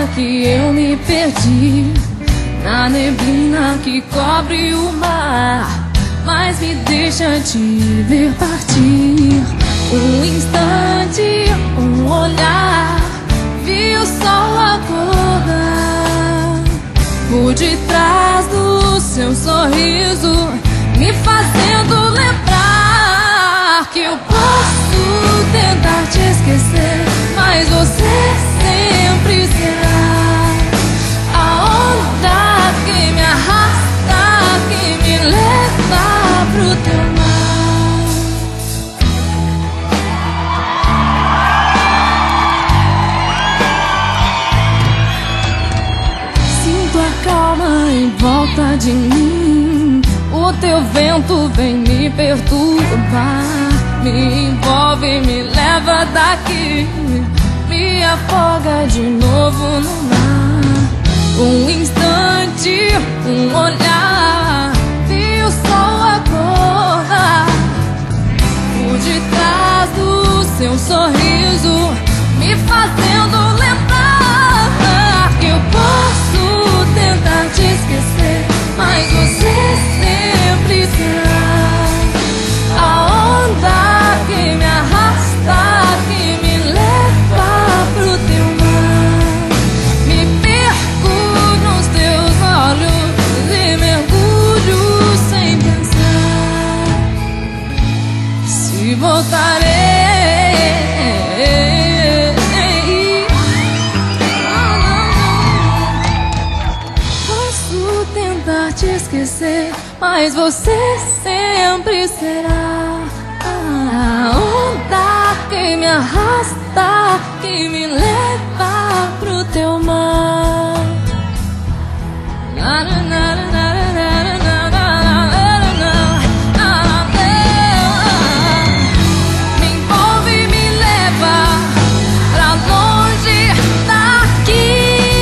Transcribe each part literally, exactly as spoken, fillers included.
hora que eu me perdi na neblina que cobre o mar, mas me deixa te ver partir. Um instante, um olhar, vi o sol acordar por detrás do seu sorriso, me fazendo lembrar que eu posso tentar te esquecer, mas você sempre será a onda que me arrasta, que me leva pro teu mar. Sinto a calma em volta de mim, o teu vento vem me perturbar, me envolve, me leva daqui, me afoga de novo no mar. Um instante, um olhar, vi o sol acordar por detrás do seu sorriso, me fazendo lembrar que eu posso tentar te esquecer, mas você sempre será a onda que me arrasta, que me leva pro teu mar. Me perco nos teus olhos e mergulho sem pensar se voltarei. Posso tentar te esquecer, mas você sempre será a onda que me arrasta, que me leva pro teu mar. Me envolve e me leva pra longe daqui.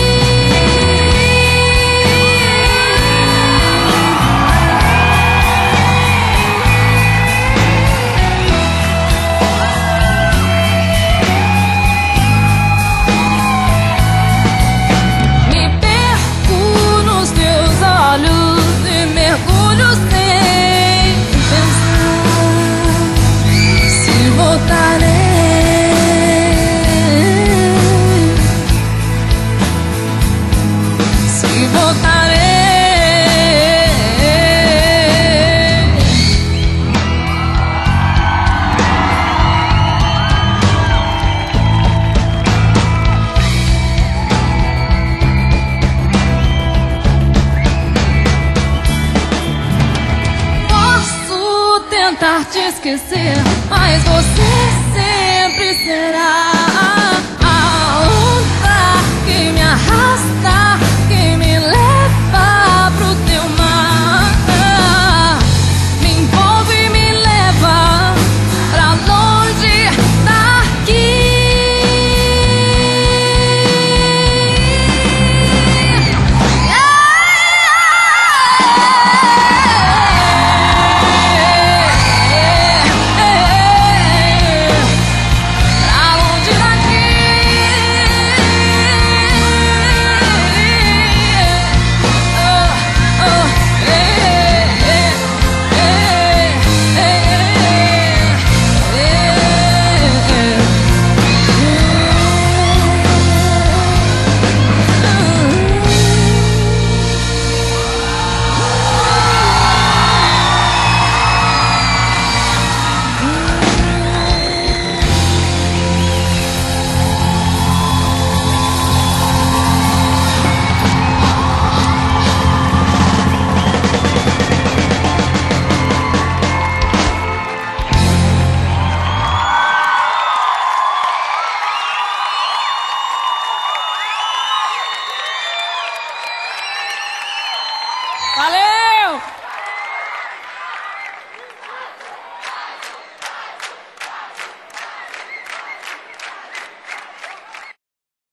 Tentar te esquecer, mas você sempre será a onda que me arrasta, que me leva pro teu mar. Me envolve e me leva pra longe daqui. Valeu!